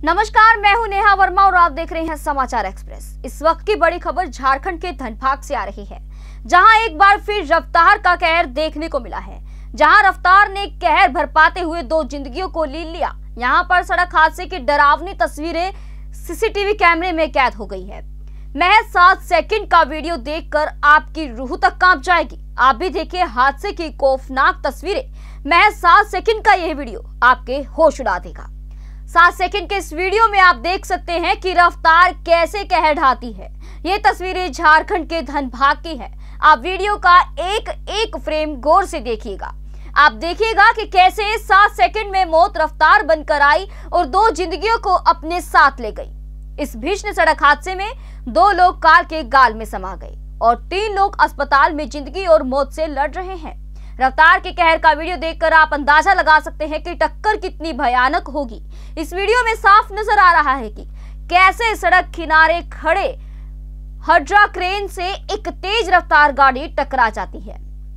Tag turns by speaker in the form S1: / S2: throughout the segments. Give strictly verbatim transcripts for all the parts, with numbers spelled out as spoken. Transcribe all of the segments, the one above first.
S1: नमस्कार, मैं हूं नेहा वर्मा और आप देख रहे हैं समाचार एक्सप्रेस। इस वक्त की बड़ी खबर झारखंड के धनबाद से आ रही है, जहां एक बार फिर रफ्तार का कहर देखने को मिला है। जहां रफ्तार ने कहर भरपाते हुए दो जिंदगियों को लील लिया। यहां पर सड़क हादसे की डरावनी तस्वीरें सीसीटीवी कैमरे में कैद हो गई है। महज सात सेकंड का वीडियो देखकर आपकी रूह तक कांप जाएगी। आप भी देखिए हादसे की खौफनाक तस्वीरें। महज सात सेकंड का यह वीडियो आपके होश उड़ा देगा। सात सेकंड के इस वीडियो में आप देख सकते हैं कि रफ्तार कैसे कहर ढाती है। ये तस्वीरें झारखंड के धनबाद की है। आप वीडियो का एक एक फ्रेम गौर से देखिएगा। आप देखिएगा कि कैसे सात सेकंड में मौत रफ्तार बनकर आई और दो जिंदगियों को अपने साथ ले गई। इस भीषण सड़क हादसे में दो लोग कार के गाल में समा गए और तीन लोग अस्पताल में जिंदगी और मौत से लड़ रहे हैं। रफ्तार के कहर का वीडियो देखकर आप अंदाजा लगा सकते हैं कि टक्कर कितनी भयानक होगी। इस वीडियो में साफ नजर आ रहा है कि कैसे सड़क किनारे खड़े हड्रा क्रेन से एक तेज रफ्तार गाड़ी टकरा जाती है।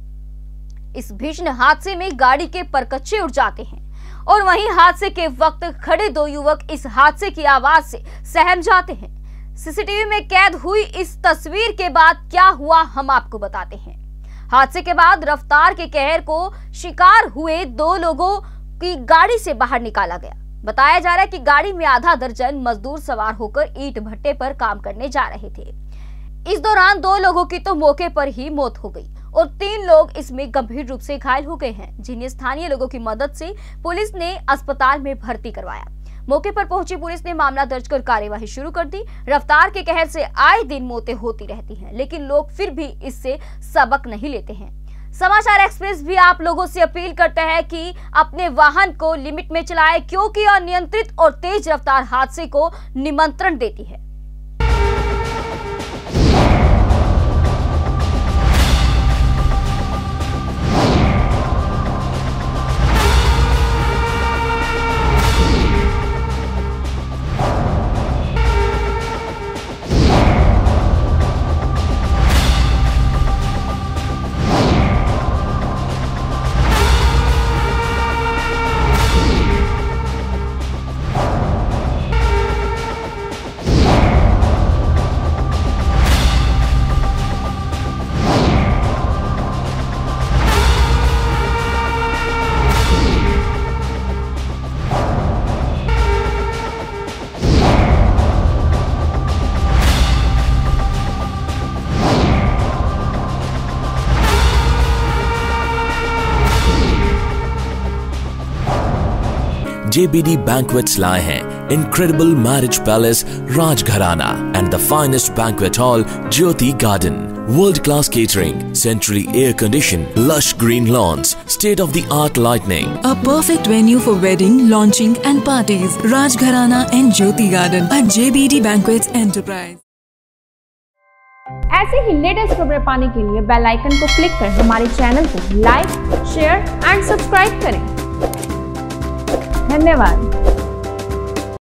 S1: इस भीषण हादसे में गाड़ी के परकच्चे उड़ जाते हैं और वहीं हादसे के वक्त खड़े दो युवक इस हादसे की आवाज से सहम जाते हैं। सीसीटीवी में कैद हुई इस तस्वीर के बाद क्या हुआ, हम आपको बताते हैं। हादसे के बाद रफ्तार के कहर को शिकार हुए दो लोगों की गाड़ी से बाहर निकाला गया। बताया जा रहा है कि गाड़ी में आधा दर्जन मजदूर सवार होकर ईंट भट्टे पर काम करने जा रहे थे। इस दौरान दो लोगों की तो मौके पर ही मौत हो गई और तीन लोग इसमें गंभीर रूप से घायल हो गए हैं, जिन्हें स्थानीय लोगों की मदद से पुलिस ने अस्पताल में भर्ती करवाया। मौके पर पहुंची पुलिस ने मामला दर्ज कर कार्यवाही शुरू कर दी। रफ्तार के कहर से आए दिन मौतें होती रहती हैं, लेकिन लोग फिर भी इससे सबक नहीं लेते हैं। समाचार एक्सप्रेस भी आप लोगों से अपील करता है कि अपने वाहन को लिमिट में चलाएं, क्योंकि अनियंत्रित और तेज रफ्तार हादसे को निमंत्रण देती है।
S2: J B D Banquets लाए हैं Incredible Marriage Palace Rajgharana and the finest banquet hall Jyoti Garden. World-class catering, centrally air-conditioned, lush green lawns, state-of-the-art lighting.
S3: A perfect venue for wedding, launching and parties. Rajgharana and Jyoti Garden at J B D Banquets Enterprise.
S4: ऐसे ही latest खबरें पाने के लिए bell icon को click कर हमारे channel को like, share and subscribe करें। धन्यवाद।